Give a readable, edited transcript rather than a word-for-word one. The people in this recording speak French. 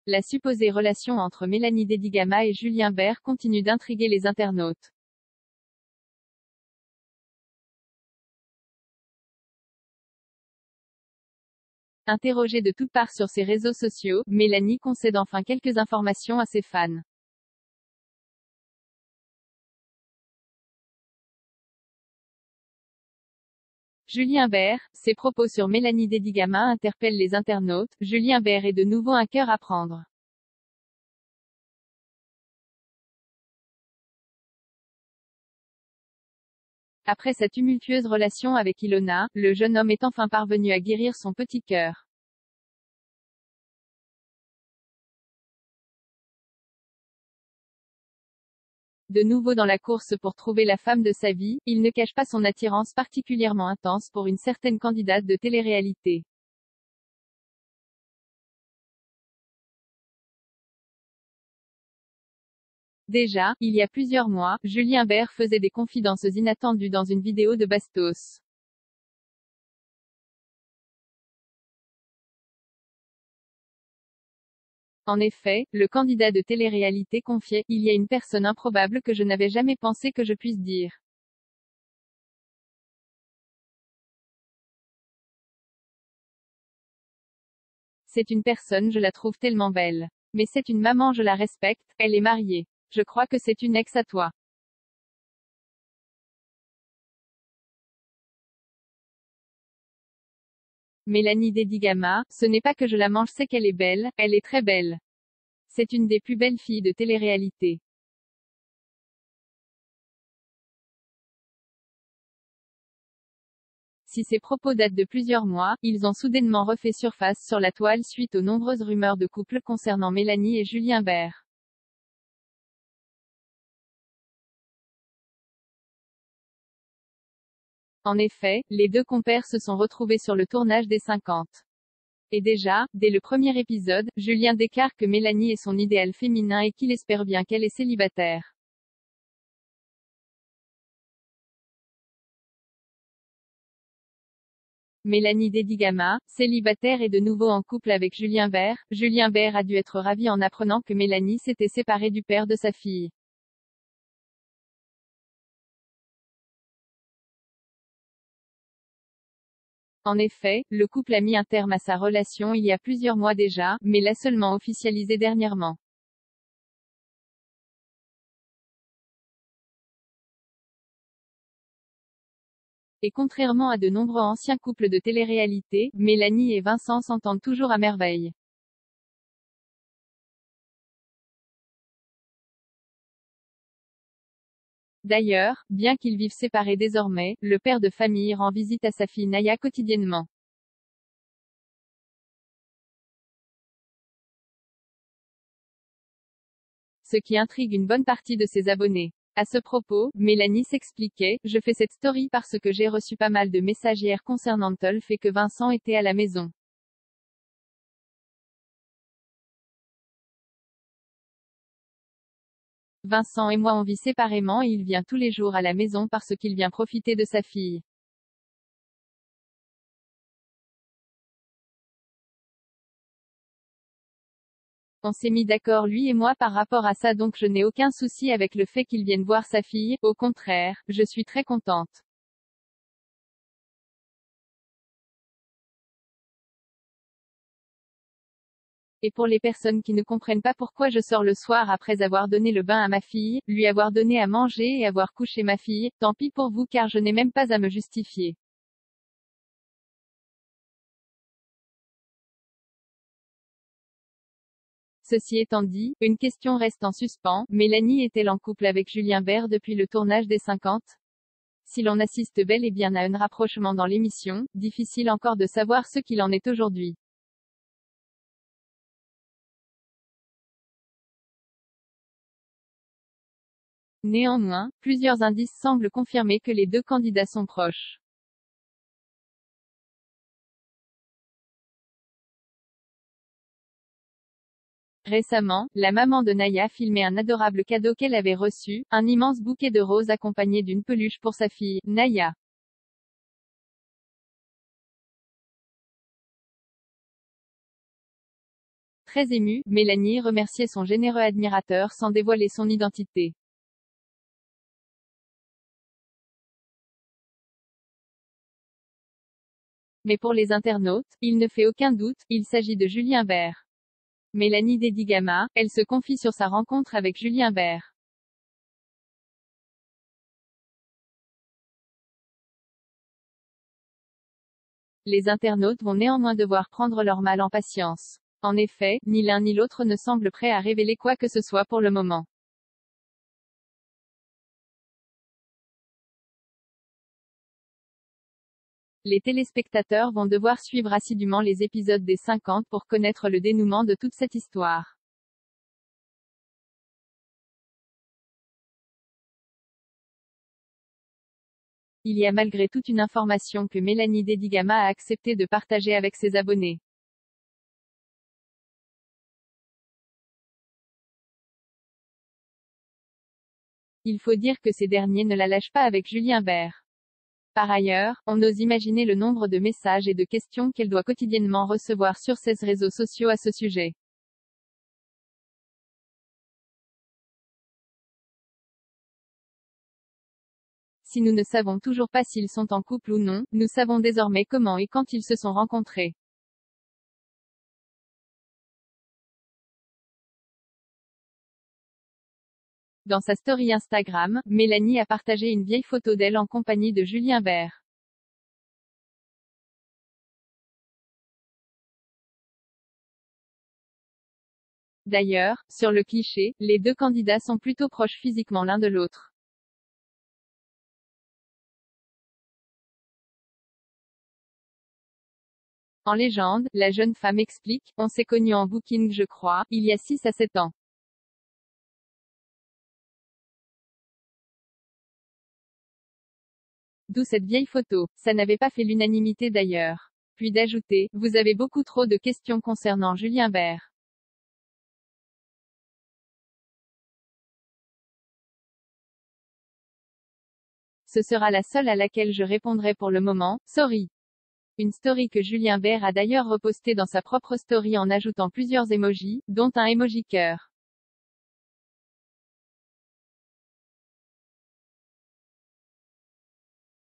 La supposée relation entre Mélanie Dedigama et Julien Bert continue d'intriguer les internautes. Interrogée de toutes parts sur ses réseaux sociaux, Mélanie concède enfin quelques informations à ses fans. Julien Bert, ses propos sur Mélanie Dedigama interpellent les internautes. Julien Bert est de nouveau un cœur à prendre. Après sa tumultueuse relation avec Ilona, le jeune homme est enfin parvenu à guérir son petit cœur. De nouveau dans la course pour trouver la femme de sa vie, il ne cache pas son attirance particulièrement intense pour une certaine candidate de télé-réalité. Déjà, il y a plusieurs mois, Julien Bert faisait des confidences inattendues dans une vidéo de Bastos. En effet, le candidat de télé-réalité confiait « Il y a une personne improbable que je n'avais jamais pensé que je puisse dire. C'est une personne, je la trouve tellement belle. Mais c'est une maman, je la respecte, elle est mariée. Je crois que c'est une ex à toi. » Mélanie Dedigama, ce n'est pas que je la mange, c'est qu'elle est belle, elle est très belle. C'est une des plus belles filles de télé-réalité. Si ces propos datent de plusieurs mois, ils ont soudainement refait surface sur la toile suite aux nombreuses rumeurs de couple concernant Mélanie et Julien Bert. En effet, les deux compères se sont retrouvés sur le tournage des 50. Et déjà, dès le premier épisode, Julien déclare que Mélanie est son idéal féminin et qu'il espère bien qu'elle est célibataire. Mélanie Dedigama, célibataire et de nouveau en couple avec Julien Bert. Julien Bert a dû être ravi en apprenant que Mélanie s'était séparée du père de sa fille. En effet, le couple a mis un terme à sa relation il y a plusieurs mois déjà, mais l'a seulement officialisé dernièrement. Et contrairement à de nombreux anciens couples de télé-réalité, Mélanie et Vincent s'entendent toujours à merveille. D'ailleurs, bien qu'ils vivent séparés désormais, le père de famille rend visite à sa fille Naya quotidiennement. Ce qui intrigue une bonne partie de ses abonnés. À ce propos, Mélanie s'expliquait « Je fais cette story parce que j'ai reçu pas mal de messages hier concernant le fait que Vincent était à la maison. Vincent et moi on vit séparément et il vient tous les jours à la maison parce qu'il vient profiter de sa fille. On s'est mis d'accord lui et moi par rapport à ça donc je n'ai aucun souci avec le fait qu'il vienne voir sa fille, au contraire, je suis très contente. » Et pour les personnes qui ne comprennent pas pourquoi je sors le soir après avoir donné le bain à ma fille, lui avoir donné à manger et avoir couché ma fille, tant pis pour vous car je n'ai même pas à me justifier. Ceci étant dit, une question reste en suspens, Mélanie est-elle en couple avec Julien Bert depuis le tournage des 50? Si l'on assiste bel et bien à un rapprochement dans l'émission, difficile encore de savoir ce qu'il en est aujourd'hui. Néanmoins, plusieurs indices semblent confirmer que les deux candidats sont proches. Récemment, la maman de Naya filmait un adorable cadeau qu'elle avait reçu, un immense bouquet de roses accompagné d'une peluche pour sa fille, Naya. Très émue, Mélanie remerciait son généreux admirateur sans dévoiler son identité. Mais pour les internautes, il ne fait aucun doute, il s'agit de Julien Bert. Mélanie dédie Gamma, elle se confie sur sa rencontre avec Julien Bert. Les internautes vont néanmoins devoir prendre leur mal en patience. En effet, ni l'un ni l'autre ne semble prêt à révéler quoi que ce soit pour le moment. Les téléspectateurs vont devoir suivre assidûment les épisodes des 50 pour connaître le dénouement de toute cette histoire. Il y a malgré tout une information que Mélanie Dedigama a accepté de partager avec ses abonnés. Il faut dire que ces derniers ne la lâchent pas avec Julien Bert. Par ailleurs, on ose imaginer le nombre de messages et de questions qu'elle doit quotidiennement recevoir sur ses réseaux sociaux à ce sujet. Si nous ne savons toujours pas s'ils sont en couple ou non, nous savons désormais comment et quand ils se sont rencontrés. Dans sa story Instagram, Mélanie a partagé une vieille photo d'elle en compagnie de Julien Bert. D'ailleurs, sur le cliché, les deux candidats sont plutôt proches physiquement l'un de l'autre. En légende, la jeune femme explique, on s'est connus en booking je crois, il y a 6 à 7 ans. D'où cette vieille photo. Ça n'avait pas fait l'unanimité d'ailleurs. Puis d'ajouter, vous avez beaucoup trop de questions concernant Julien Bert. Ce sera la seule à laquelle je répondrai pour le moment, sorry. Une story que Julien Bert a d'ailleurs repostée dans sa propre story en ajoutant plusieurs emojis, dont un emoji cœur.